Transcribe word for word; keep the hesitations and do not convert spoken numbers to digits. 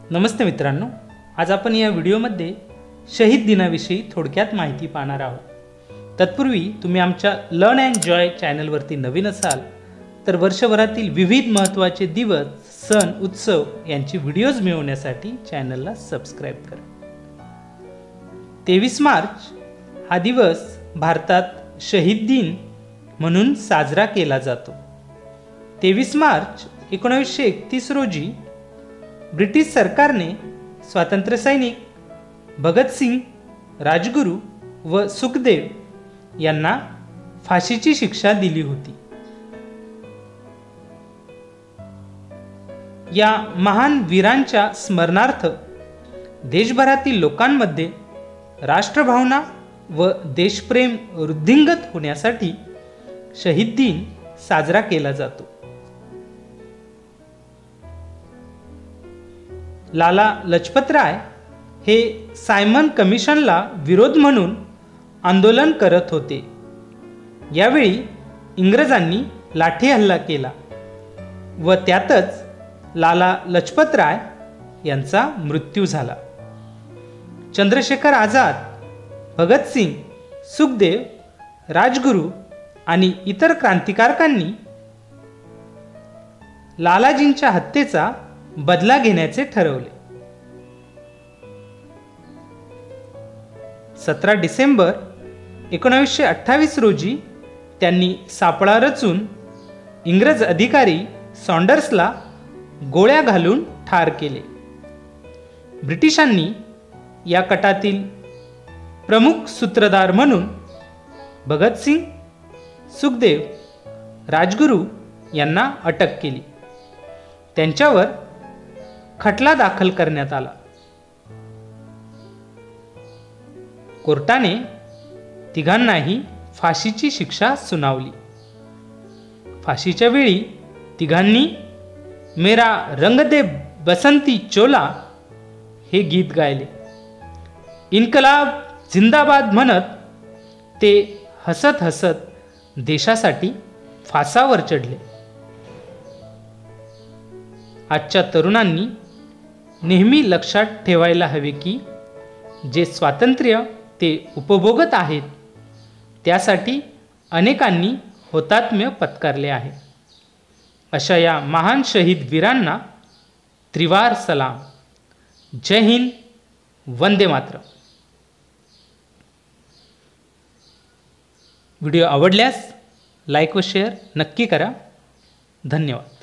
नमस्ते मित्रांनो, आज आपण या व्हिडिओमध्ये शहीद दिनाविषयी थोडक्यात माहिती पाहणार आहोत। तत्पूर्वी तुम्ही आमच्या लर्न अँड जॉय चॅनलवरती नवीन असाल तर वर्षभरातील विविध महत्त्वाचे दिवस, सण, उत्सव यांची व्हिडिओज मिळवण्यासाठी चॅनलला सबस्क्राइब करा। तेवीस मार्च हा दिवस भारतात शहीद दिन म्हणून साजरा केला जातो। तेवीस मार्च एकोणीसशे एकतीस रोजी ब्रिटिश सरकारने स्वातंत्र्य सैनिक भगतसिंग, राजगुरू व सुखदेव यांना फाशीची शिक्षा दिली होती। या महान वीरांच्या स्मरणार्थ देशभरातील लोकांमध्ये राष्ट्रभावना व देशप्रेम वृद्धिंगत होण्यासाठी शहीद दिन साजरा केला जातो। लाला लजपतराय हे सायमन कमिशनला विरोध म्हणून आंदोलन करत होते। यावेळी इंग्रजांनी लाठी हल्ला केला व त्यातच लाला लजपतराय यांचा मृत्यू झाला। चंद्रशेखर आझाद, भगतसिंग, सुखदेव, राजगुरू आणि इतर क्रांतिकारकांनी लालाजींच्या हत्येचा बदला घेण्याचे ठरवले। सतरा डिसेंबर एकोणीसशे अठ्ठावीस रोजी त्यांनी सापळा रचून इंग्रज अधिकारी सॉन्डर्सला गोळ्या घालून ठार केले। ब्रिटिशांनी या कटातील प्रमुख सूत्रधार म्हणून भगतसिंग, सुखदेव, राजगुरू यांना अटक केली। त्यांच्यावर खटला दाखल करण्यात आला। कोर्टाने तिघांनाही फाशीची शिक्षा सुनावली। फाशीच्या वेळी तिघांनी मेरा रंग दे बसंती चोला हे गीत गायले। इन्कलाब जिंदाबाद म्हणत ते हसत हसत देशासाठी फासावर चढले। आजच्या तरुणांनी नेहमी लक्षात ठेवायला हवे की जे स्वातंत्र्य ते उपभोगत आहेत त्यासाठी अनेकांनी हुतात्म्य पत्करले आहे। अशा या महान शहीद वीरांना त्रिवार सलाम। जय हिंद, वंदे मातरम। व्हिडिओ आवडल्यास लाईक व शेअर नक्की करा। धन्यवाद।